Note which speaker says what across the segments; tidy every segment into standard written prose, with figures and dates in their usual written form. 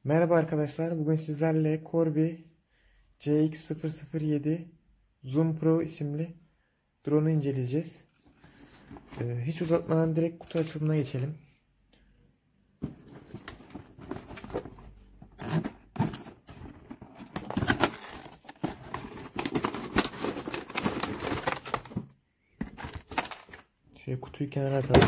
Speaker 1: Merhaba arkadaşlar. Bugün sizlerle Corby CX007 Zoom Pro isimli drone'u inceleyeceğiz. Hiç uzatmadan direkt kutu açılımına geçelim. Şöyle kutuyu kenara atalım.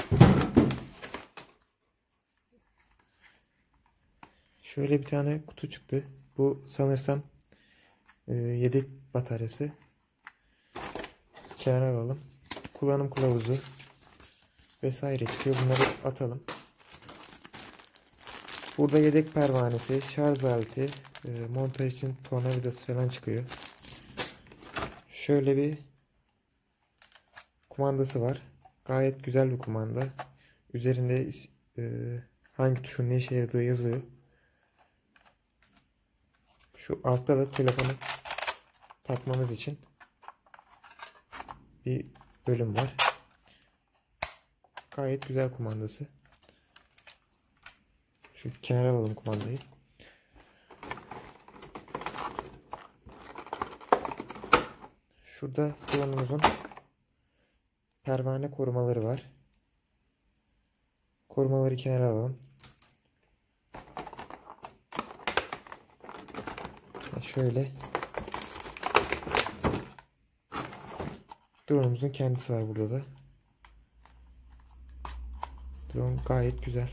Speaker 1: Şöyle bir tane kutu çıktı. Bu sanırsam yedek bataryası. Kenara alalım. Kullanım kılavuzu vesaire çıkıyor. Bunları atalım. Burada yedek pervanesi, şarj aleti, montaj için tornavidası falan çıkıyor. Şöyle bir kumandası var. Gayet güzel bir kumanda. Üzerinde hangi tuşun ne işe yaradığı yazıyor. Şu altta da telefonu takmamız için bir bölüm var. Gayet güzel kumandası. Şu kenara alalım kumandayı. Şurada drone'umuzun pervane korumaları var. Korumaları kenara alalım. Şöyle drone'umuzun kendisi var burada da. Drone gayet güzel.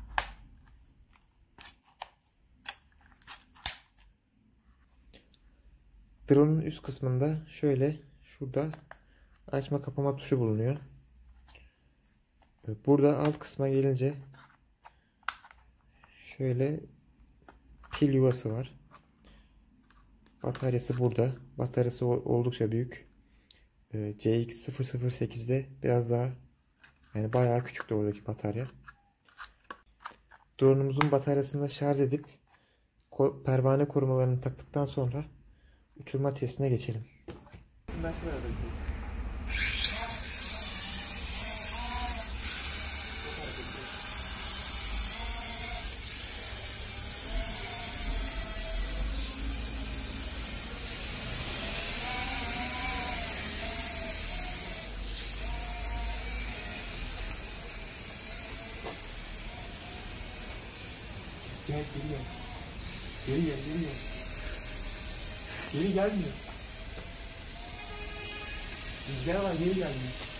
Speaker 1: Drone'un üst kısmında şöyle şurada açma kapama tuşu bulunuyor. Burada alt kısma gelince şöyle pil yuvası var. Bataryası burada. Bataryası oldukça büyük. CX008'de biraz daha yani bayağı küçüktü oradaki batarya. Drone'umuzun bataryasını şarj edip pervane korumalarını taktıktan sonra uçurma testine geçelim.
Speaker 2: Gel geri gel. Geri gel, geri gel. Geri gelmiyor. Rüzgar var, geri gelmiyor.